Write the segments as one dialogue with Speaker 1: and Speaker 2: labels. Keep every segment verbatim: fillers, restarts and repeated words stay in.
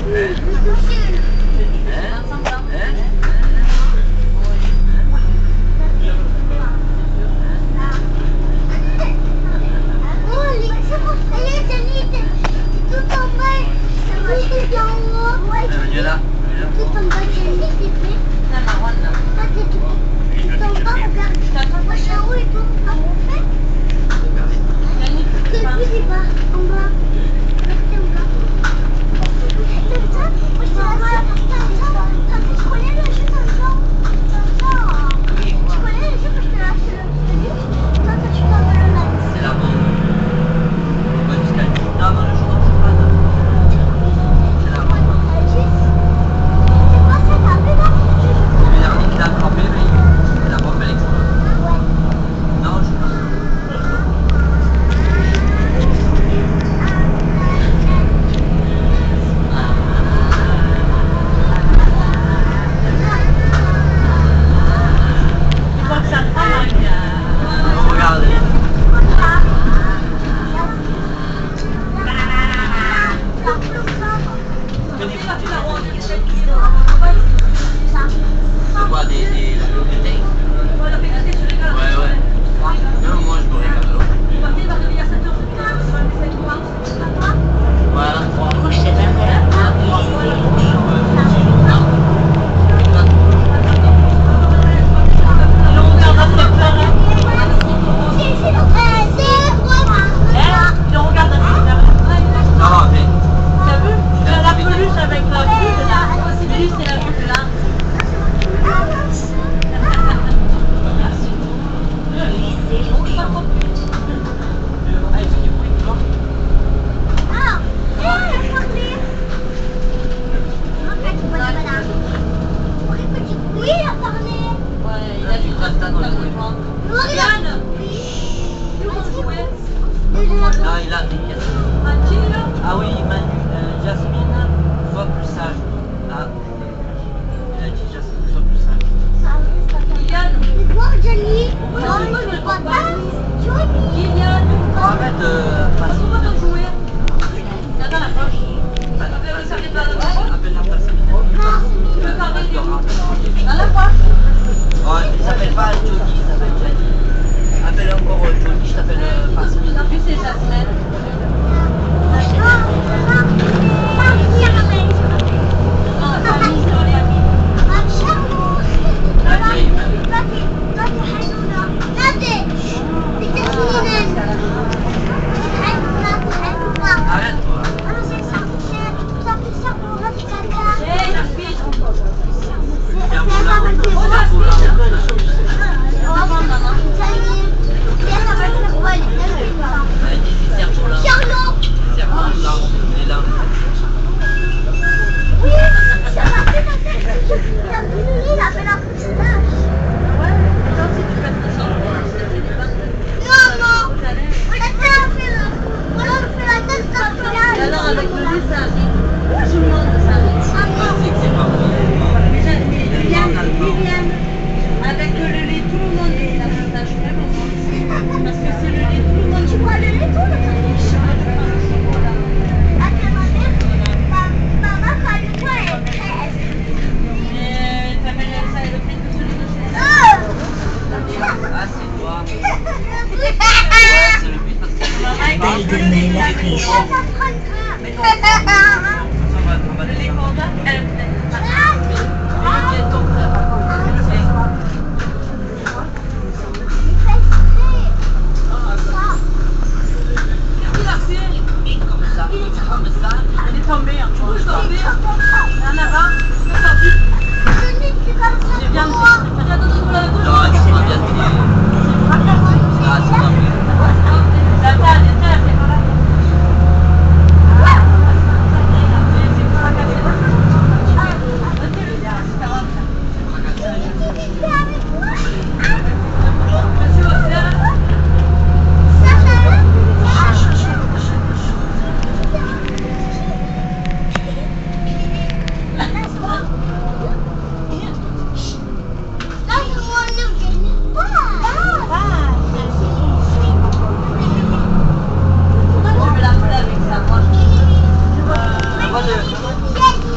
Speaker 1: Yes.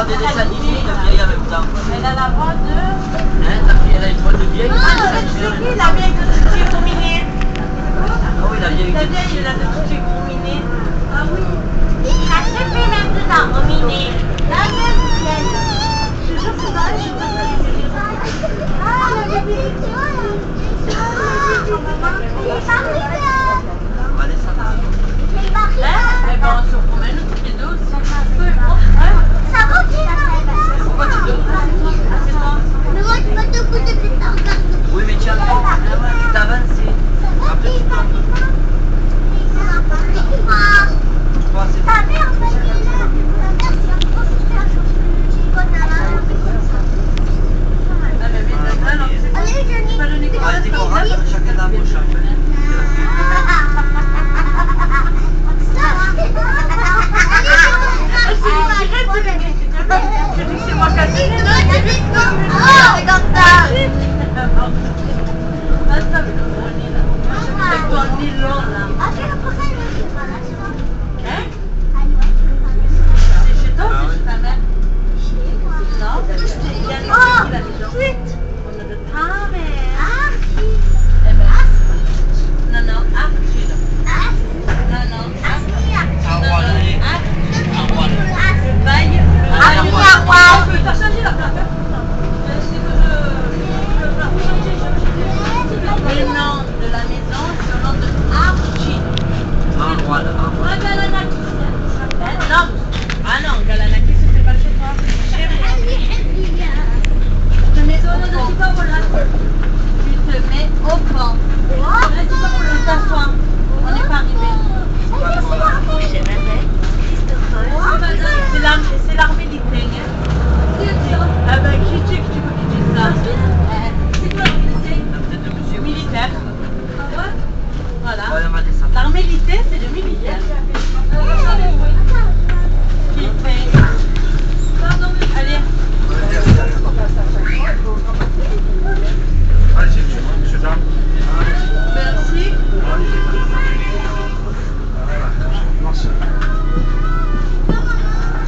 Speaker 1: des dessins animés de vieilles en même temps.
Speaker 2: Elle a la voix de...
Speaker 1: Hein, elle a une voix de vieille.
Speaker 2: Ah, c'est qui la vieille de Tutu Gouminé?
Speaker 1: Ah oui, la vieille.
Speaker 2: La vieille là, de Tutu Gouminé.
Speaker 3: Ah oui. Ça se fait maintenant, Gouminé. La même vienne.
Speaker 2: Je te jure que c'est pareil, je sais pas si c'est...
Speaker 3: Ah, la vieille. Ah, maman, il est parti là.
Speaker 1: On va descendre.
Speaker 3: Il est parti là.
Speaker 2: Eh ben, on se promène toutes les deux aussi.
Speaker 3: Ça va qui là?
Speaker 2: Pourquoi tu dois... C'est toi.
Speaker 3: Mais moi, je peux te couper plus tard.
Speaker 1: Oui, mais tu as tu t'as avancé. Après, tu tombes. Toi, c'est
Speaker 3: Ta mère, elle est là. Ta mère, c'est un gros super
Speaker 2: Ah, mais mais alors, c'est pas...
Speaker 3: Allez, Johnny.
Speaker 2: Pas le nez comme
Speaker 1: Ouais,
Speaker 2: ça.
Speaker 1: c'est qu'on rentre chacun dans la bouche.
Speaker 2: Je dis que c'est moi qui ai dit.
Speaker 3: Oh, regarde ça.
Speaker 2: Basta avec le gros nez là. Avec ton nez long là.
Speaker 3: Ah, c'est la prochaine, je sais pas, là, tu vois.
Speaker 2: Hein?
Speaker 3: Allez, ouais.
Speaker 2: C'est chez toi ou c'est chez ta mère?
Speaker 3: Chez moi.
Speaker 2: Non, c'est chez Yannick
Speaker 3: Oh,
Speaker 2: qui l'a maison.
Speaker 3: suite.
Speaker 2: On a de ta mère.
Speaker 3: Ah, si.
Speaker 2: Eh ben,
Speaker 3: Ah,
Speaker 2: non, non, Arthur.
Speaker 3: ah,
Speaker 2: Non, non,
Speaker 3: ah, si, ah.
Speaker 1: Ah,
Speaker 2: non,
Speaker 1: voilà.
Speaker 2: non, Arthur.
Speaker 1: Ah, voilà.
Speaker 3: Ah, si.
Speaker 2: Le bail, le
Speaker 3: Ah,
Speaker 2: bail.
Speaker 3: oui, ah, wow.
Speaker 2: Je peux t'as changé la plaque. C'est que je... Je veux pas changer, changer. Le nom de la maison, c'est le nom de Archie.
Speaker 1: Ah, voilà. Ah,
Speaker 2: Moi,
Speaker 1: voilà.
Speaker 2: Galanakis, il s'appelle. Non. Ah non, Galanakis, c'est pas chez toi. C'est chez moi. Je te mets au tu te mets au banc. Tu t'assois. On n'est pas arrivé. C'est l'armée, c'est l'armée d'Italie. Ah ben, qui tu que tu veux qu'il dise ça? C'est quoi l'armée d'Italie?
Speaker 1: Peut-être de monsieur.
Speaker 2: Militaire. Voilà.
Speaker 1: Ouais, on va descendre.
Speaker 2: L'armée d'Italie, c'est le militaire. Qui fait... Allez.
Speaker 4: Allez, c'est monsieur, monsieur Jean.
Speaker 2: Merci.
Speaker 4: Merci.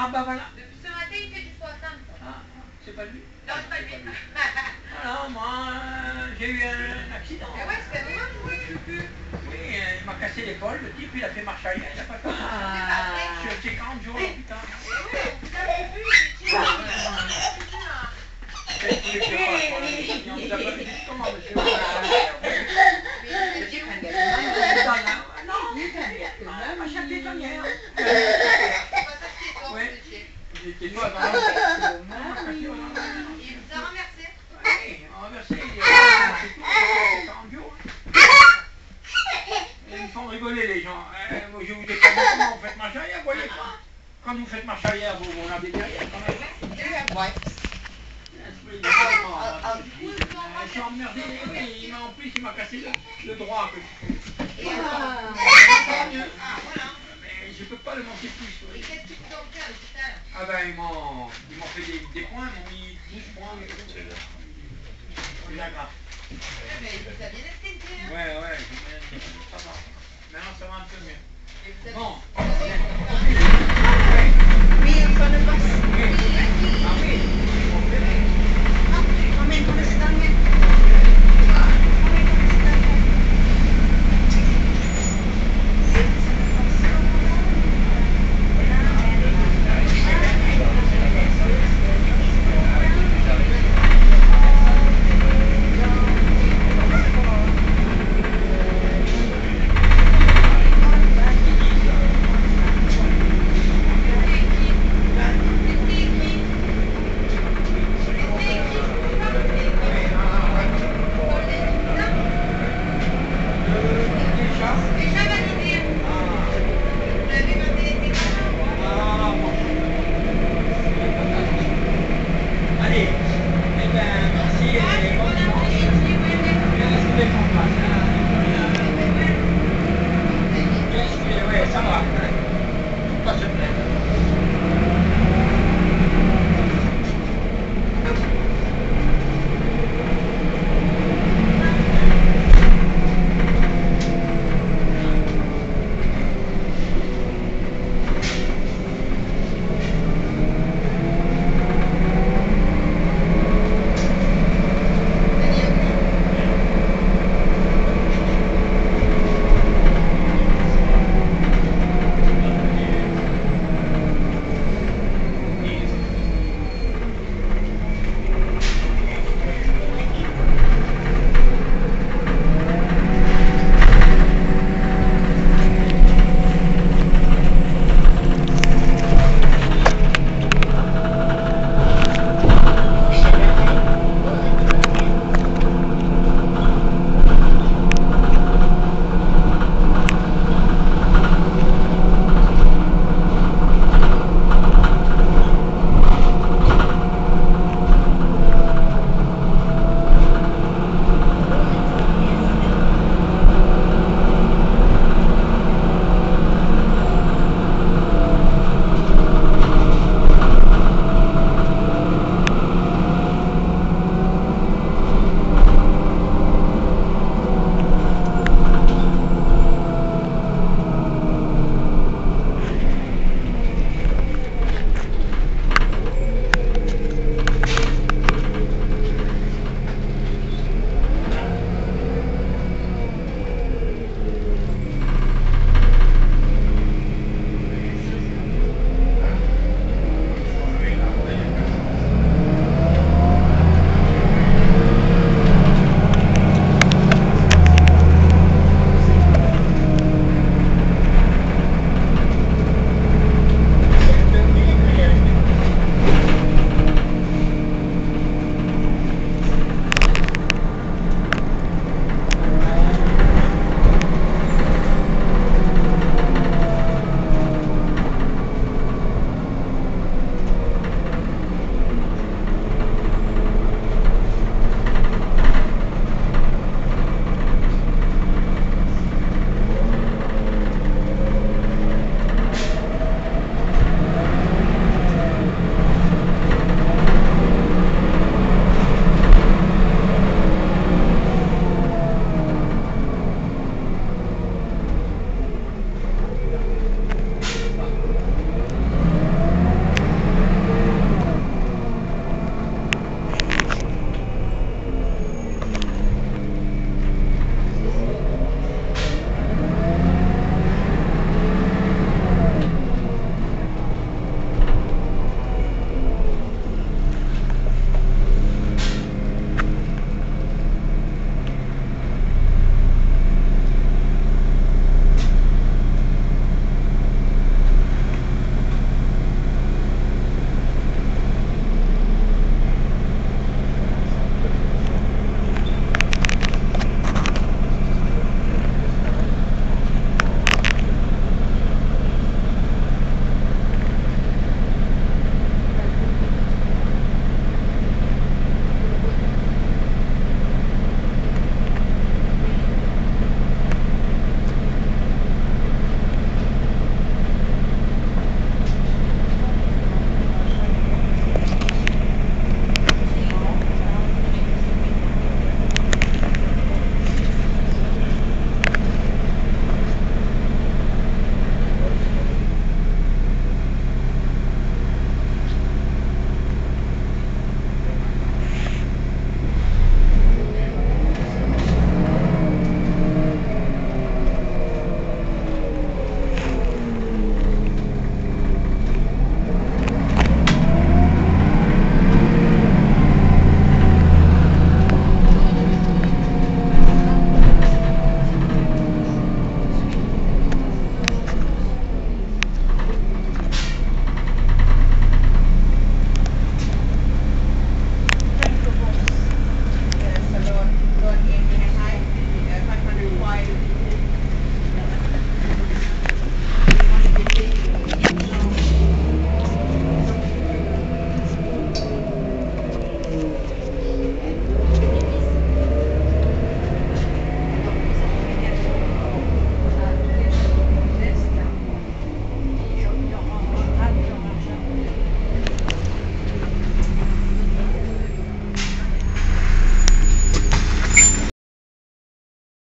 Speaker 4: bah voilà.
Speaker 2: Depuis ce matin, il fait du soixante.
Speaker 4: Ah, c'est pas lui.
Speaker 2: Non, c'est pas lui.
Speaker 4: Voilà, moi, euh, j'ai eu un accident.
Speaker 2: Mais ouais, c'est vraiment joué.
Speaker 4: Oui, euh, il m'a cassé l'épaule, le type, il a fait marche arrière, il a pas fait.
Speaker 1: Ah.
Speaker 4: Je suis resté quarante jours à l'hôpital. On vous a pas dit comment, monsieur. Non, ma chatte piétonnière. Oui, j'étais pas dans le...
Speaker 2: Il vous a renversé.
Speaker 4: Oui, renversé, il est quarante jours. Ils me font rigoler les gens. Euh, moi, je vous dis pas comment vous faites marche arrière, vous voyez pas. Quand vous faites marche arrière, vous vous l'avez derrière quand même.
Speaker 1: Ouais.
Speaker 4: Je suis emmerdé, oui, il m'a en plus il m'a cassé le, le droit que je fais.
Speaker 2: Ah,
Speaker 4: Mais je peux pas le manquer plus.
Speaker 2: et
Speaker 4: Oui.
Speaker 2: qu'est-ce qu'ils t'ont fait à l'hôpital?
Speaker 4: Ah ben ils m'ont ils m'ont fait des, des points, ils m'ont mis douze points. C'est bien grave.
Speaker 2: Mais vous avez bien esquinté, hein?
Speaker 4: Ouais, ouais, ça va. Maintenant ça va un peu mieux.
Speaker 2: Et vous avez-
Speaker 4: Bon.
Speaker 1: Oui, il faut le passer.
Speaker 4: Ah oui, ils m'ont fait.
Speaker 1: Moment, come sta me?
Speaker 2: Thank you.